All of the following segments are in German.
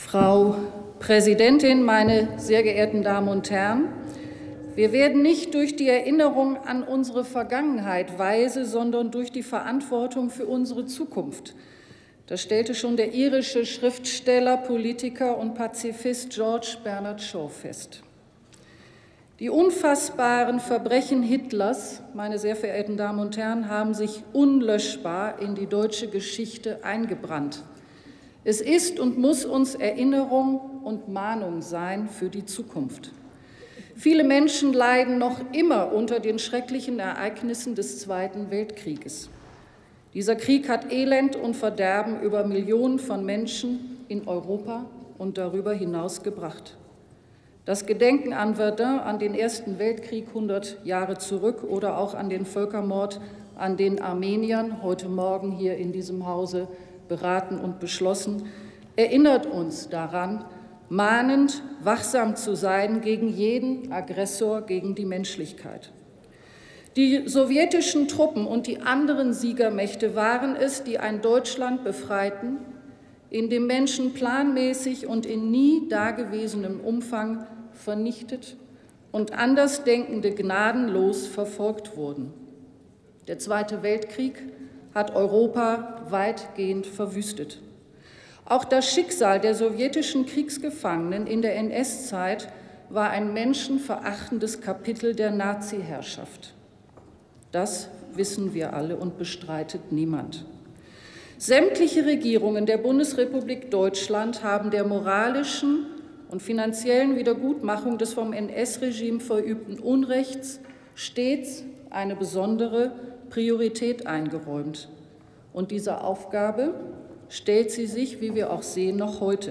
Frau Präsidentin, meine sehr geehrten Damen und Herren! Wir werden nicht durch die Erinnerung an unsere Vergangenheit weise, sondern durch die Verantwortung für unsere Zukunft. Das stellte schon der irische Schriftsteller, Politiker und Pazifist George Bernard Shaw fest. Die unfassbaren Verbrechen Hitlers, meine sehr verehrten Damen und Herren, haben sich unlöschbar in die deutsche Geschichte eingebrannt. Es ist und muss uns Erinnerung und Mahnung sein für die Zukunft. Viele Menschen leiden noch immer unter den schrecklichen Ereignissen des Zweiten Weltkrieges. Dieser Krieg hat Elend und Verderben über Millionen von Menschen in Europa und darüber hinaus gebracht. Das Gedenken an Verdun, an den Ersten Weltkrieg 100 Jahre zurück oder auch an den Völkermord an den Armeniern, heute Morgen hier in diesem Hause beraten und beschlossen, erinnert uns daran, mahnend wachsam zu sein gegen jeden Aggressor, gegen die Menschlichkeit. Die sowjetischen Truppen und die anderen Siegermächte waren es, die ein Deutschland befreiten, in dem Menschen planmäßig und in nie dagewesenem Umfang vernichtet und Andersdenkende gnadenlos verfolgt wurden. Der Zweite Weltkrieg hat Europa weitgehend verwüstet. Auch das Schicksal der sowjetischen Kriegsgefangenen in der NS-Zeit war ein menschenverachtendes Kapitel der Nazi-Herrschaft. Das wissen wir alle und bestreitet niemand. Sämtliche Regierungen der Bundesrepublik Deutschland haben der moralischen und finanziellen Wiedergutmachung des vom NS-Regime verübten Unrechts stets eine besondere Priorität eingeräumt. Und dieser Aufgabe stellt sie sich, wie wir auch sehen, noch heute.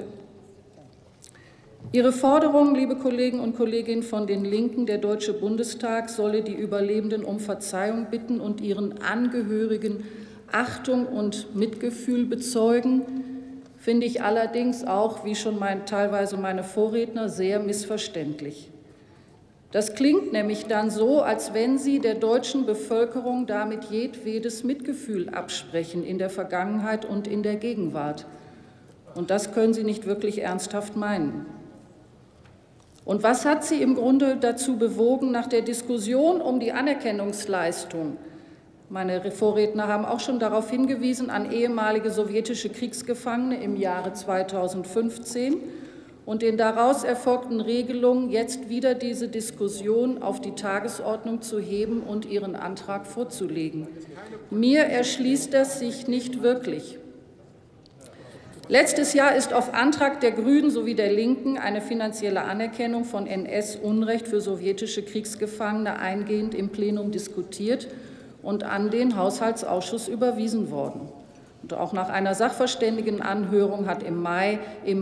Ihre Forderung, liebe Kollegen und Kolleginnen von den Linken, der Deutsche Bundestag solle die Überlebenden um Verzeihung bitten und ihren Angehörigen Achtung und Mitgefühl bezeugen, finde ich allerdings auch, wie schon teilweise meine Vorredner, sehr missverständlich. Das klingt nämlich dann so, als wenn Sie der deutschen Bevölkerung damit jedwedes Mitgefühl absprechen in der Vergangenheit und in der Gegenwart. Und das können Sie nicht wirklich ernsthaft meinen. Und was hat Sie im Grunde dazu bewogen, nach der Diskussion um die Anerkennungsleistung, meine Vorredner haben auch schon darauf hingewiesen, an ehemalige sowjetische Kriegsgefangene im Jahre 2015 und den daraus erfolgten Regelungen jetzt wieder diese Diskussion auf die Tagesordnung zu heben und Ihren Antrag vorzulegen? Mir erschließt das sich nicht wirklich. Letztes Jahr ist auf Antrag der Grünen sowie der Linken eine finanzielle Anerkennung von NS-Unrecht für sowjetische Kriegsgefangene eingehend im Plenum diskutiert und an den Haushaltsausschuss überwiesen worden. Und auch nach einer Sachverständigenanhörung hat im Mai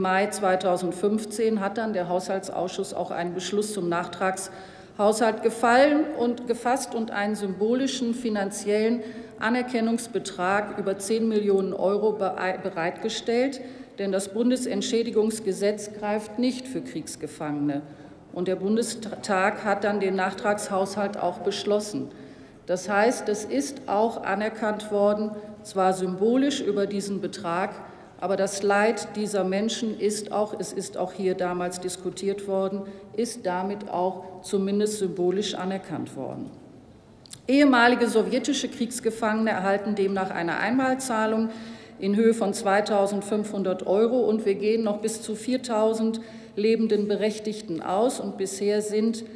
2015 hat dann der Haushaltsausschuss auch einen Beschluss zum Nachtragshaushalt gefasst und einen symbolischen finanziellen Anerkennungsbetrag über 10 Millionen Euro bereitgestellt, denn das Bundesentschädigungsgesetz greift nicht für Kriegsgefangene. Und der Bundestag hat dann den Nachtragshaushalt auch beschlossen. Das heißt, es ist auch anerkannt worden, zwar symbolisch über diesen Betrag, aber das Leid dieser Menschen ist auch, es ist auch hier damals diskutiert worden, ist damit auch zumindest symbolisch anerkannt worden. Ehemalige sowjetische Kriegsgefangene erhalten demnach eine Einmalzahlung in Höhe von 2.500 Euro und wir gehen noch bis zu 4.000 lebenden Berechtigten aus und bisher sind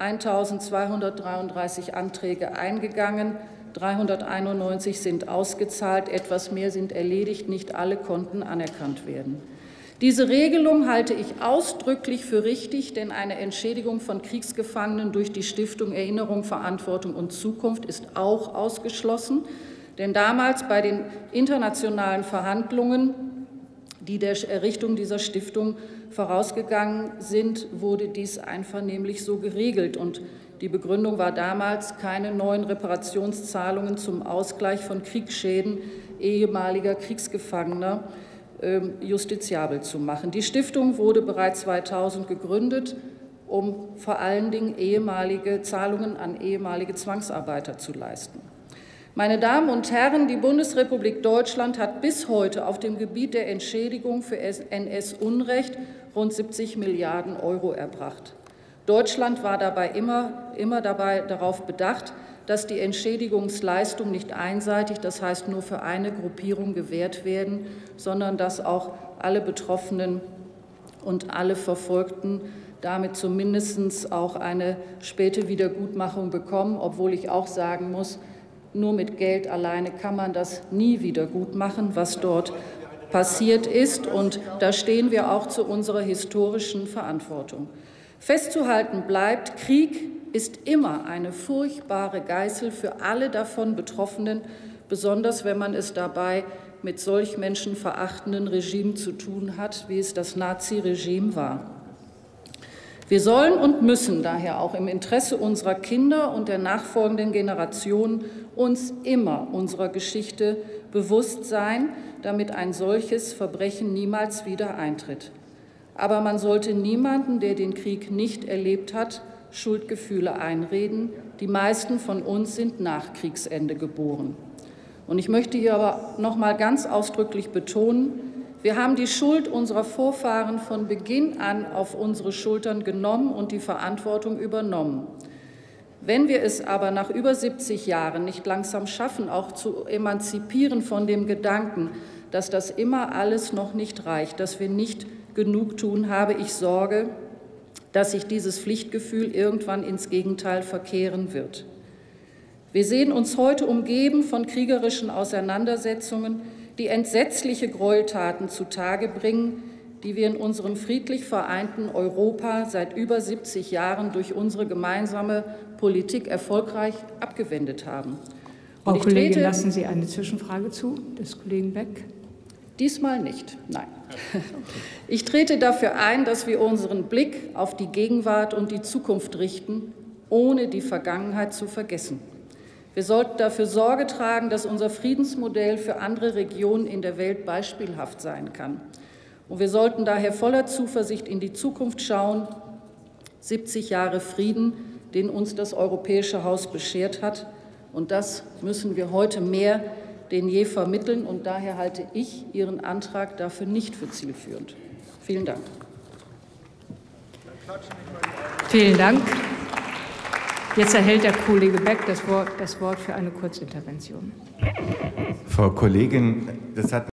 1.233 Anträge eingegangen, 391 sind ausgezahlt, etwas mehr sind erledigt, nicht alle konnten anerkannt werden. Diese Regelung halte ich ausdrücklich für richtig, denn eine Entschädigung von Kriegsgefangenen durch die Stiftung Erinnerung, Verantwortung und Zukunft ist auch ausgeschlossen, denn damals bei den internationalen Verhandlungen, die der Errichtung dieser Stiftung vorausgegangen sind, wurde dies einvernehmlich so geregelt. Und die Begründung war damals, keine neuen Reparationszahlungen zum Ausgleich von Kriegsschäden ehemaliger Kriegsgefangener justiziabel zu machen. Die Stiftung wurde bereits 2000 gegründet, um vor allen Dingen ehemalige Zahlungen an ehemalige Zwangsarbeiter zu leisten. Meine Damen und Herren, die Bundesrepublik Deutschland hat bis heute auf dem Gebiet der Entschädigung für NS-Unrecht rund 70 Milliarden € erbracht. Deutschland war dabei immer darauf bedacht, dass die Entschädigungsleistungen nicht einseitig, das heißt nur für eine Gruppierung gewährt werden, sondern dass auch alle Betroffenen und alle Verfolgten damit zumindest auch eine späte Wiedergutmachung bekommen, obwohl ich auch sagen muss, nur mit Geld alleine kann man das nie wieder gut machen, was dort passiert ist. Und da stehen wir auch zu unserer historischen Verantwortung. Festzuhalten bleibt, Krieg ist immer eine furchtbare Geißel für alle davon Betroffenen, besonders wenn man es dabei mit solch menschenverachtenden Regimen zu tun hat, wie es das Naziregime war. Wir sollen und müssen daher auch im Interesse unserer Kinder und der nachfolgenden Generationen uns immer unserer Geschichte bewusst sein, damit ein solches Verbrechen niemals wieder eintritt. Aber man sollte niemanden, der den Krieg nicht erlebt hat, Schuldgefühle einreden. Die meisten von uns sind nach Kriegsende geboren. Und ich möchte hier aber noch mal ganz ausdrücklich betonen, wir haben die Schuld unserer Vorfahren von Beginn an auf unsere Schultern genommen und die Verantwortung übernommen. Wenn wir es aber nach über 70 Jahren nicht langsam schaffen, auch zu emanzipieren von dem Gedanken, dass das immer alles noch nicht reicht, dass wir nicht genug tun, habe ich Sorge, dass sich dieses Pflichtgefühl irgendwann ins Gegenteil verkehren wird. Wir sehen uns heute umgeben von kriegerischen Auseinandersetzungen, die entsetzliche Gräueltaten zutage bringen, die wir in unserem friedlich vereinten Europa seit über 70 Jahren durch unsere gemeinsame Politik erfolgreich abgewendet haben. Frau Kollegin, lassen Sie eine Zwischenfrage zu des Kollegen Beck? Diesmal nicht, nein. Ich trete dafür ein, dass wir unseren Blick auf die Gegenwart und die Zukunft richten, ohne die Vergangenheit zu vergessen. Wir sollten dafür Sorge tragen, dass unser Friedensmodell für andere Regionen in der Welt beispielhaft sein kann. Und wir sollten daher voller Zuversicht in die Zukunft schauen. 70 Jahre Frieden, den uns das Europäische Haus beschert hat. Und das müssen wir heute mehr denn je vermitteln. Und daher halte ich Ihren Antrag dafür nicht für zielführend. Vielen Dank. Vielen Dank. Jetzt erhält der Kollege Beck das Wort für eine Kurzintervention. Frau Kollegin, das hat